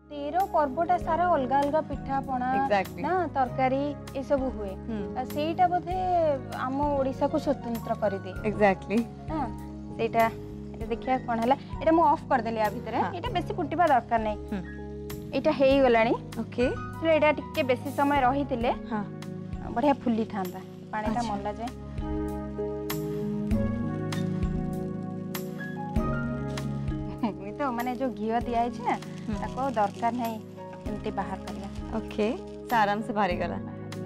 13 पर्वटा सारा अलग अलग पिठा पणा ना तरकारी ये सब हुए सेटा बोधे आम ओडिसा को स्वतंत्र कर दे एग्जैक्टली हां सेटा एटा देखिया कोन हला एटा मु ऑफ कर देली आ भितरे एटा बेसी फुटिबा दरकार नै एटा हेई गलानी ओके तो एटा टिके बेसी समय रहितिले हां बढ़िया फुल्ली थांदा पानीटा मल्ला जाए तो माने जो घियो दिया है ना ताको दरकार नहीं एमती बाहर करला ओके से आराम से बाहर गला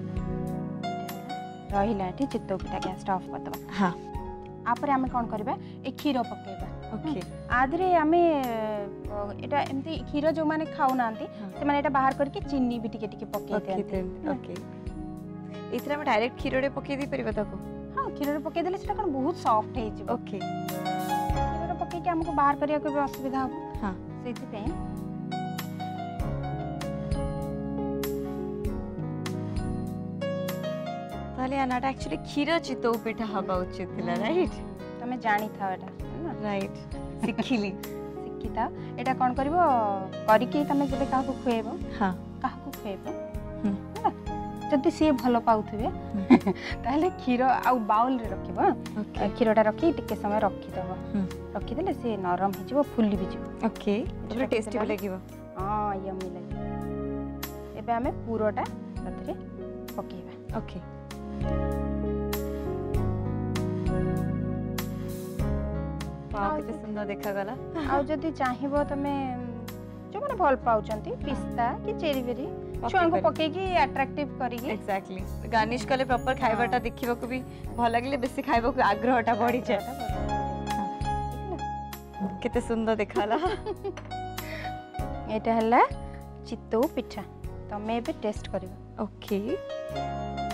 रहिला एठी चित्तो पिठा गैस ऑफ कर दबा हां आपरे हमें कोन करबा ए खीरो पकेबा ओके आदरे हमें एटा एमती खीरो जो माने खाउ नांती से माने एटा बाहर करके चीनी भी टिके टिके पके देते ओके इथरा में डायरेक्ट खीरो रे पके दी परिबा ताको हां खीरो रे पके देले सेटा कोन बहुत सॉफ्ट हे जी ओके पके के हमको बाहर करिया कोई असुविधा हो हां सेति पे ताले अनाटा एक्चुअली खीर चितौ पिठा हबा उचित थिला राइट तमे जानि था एटा राइट सिखिली सिखिता एटा कोन करबो करि के तमे जबे का को खुएबो हां का को खुएबो जदि सी भलो पाउथबे ताले खीर आ बाउल रे रखिबो खीरटा रखी टिके समय रखि दबो रखि देले से नरम हो जिवो फुल्ली भी जिवो ओके पूरा टेस्टी भी लागिवो हां यम्मी लागिवो एबे हमें पूरोटा ततरे पकेबा ओके वाह किते सुंदर देखा गला आ जदि चाहिबो तमे जो माने भल पाउचंती पिस्ता कि चेरी बेरी छुआ को पके की अट्रैक्टिव करिगे एग्जैक्टली गार्निश कले प्रॉपर खाइबाटा देखिबा को भी भल लागले बेसी खाइबा को आग्रहटा बढ़ी जाय केते सुंदर देखाला एटा हला चित्तो पिठा तमे बे टेस्ट करिबो ओके